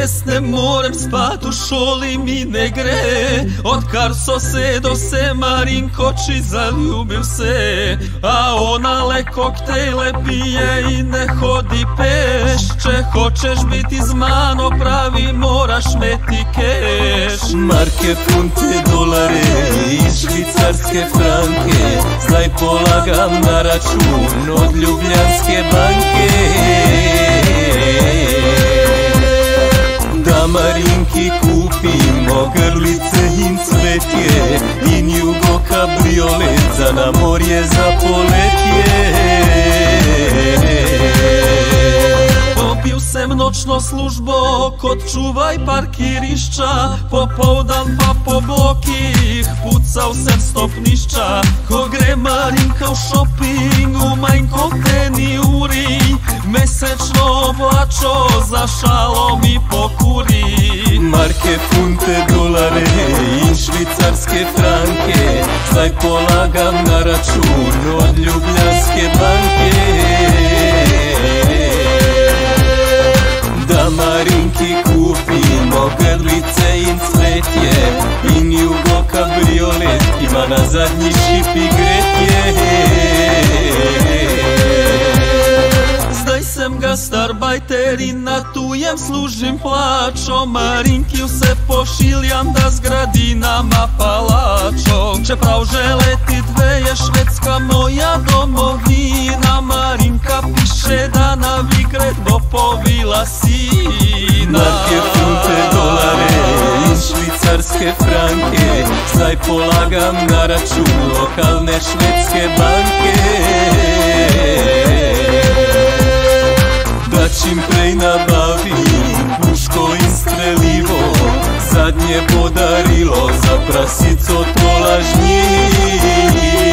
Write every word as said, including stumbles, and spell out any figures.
dnes ne morem spat u šoli mi ne gre. Odkar so se do se Marinkoči zaljubil se, a ona le koktejle pije i ne hodi peš. Če hoćeš biti z mano pravi moraš meti keš. Marke, funte, dolare i švicarske franke, znaj polagam na račun od Ljubljanske banke. Da Marinki kupimo grlice in cvetje i Jugo kabriolet za na morje za poletje. Popil sem nočno službo kod čuvaj parkirišča, popoldan pa po blokih pucao sem stopnišča. Ko gre Marinka u šopingu, manjko te ni uri, mesečno plačo za šalom i pokuri. Marke, funte, dolare i švicarske franke, znaj polagam na račun od Ljubljanske banke. Da Marinki kupimo grlice in cvetje in Jugo kabriolet ima na zadnji šip i gretje. Zdaj sem gastarbajter in na tujem služim plačo, Marinkiju se pošiljam da zgradi nama palačo. Čeprav želeti dve je Švedska moja domovina, Marinka piše da na Vigret bo povila sina. Marke, funte, dolare i švicarske franke, znaj polagam na račun lokalne švedske banke. Da čim prej nabavim puško i strelivo, zadnje podarilo za prasico to lažnji.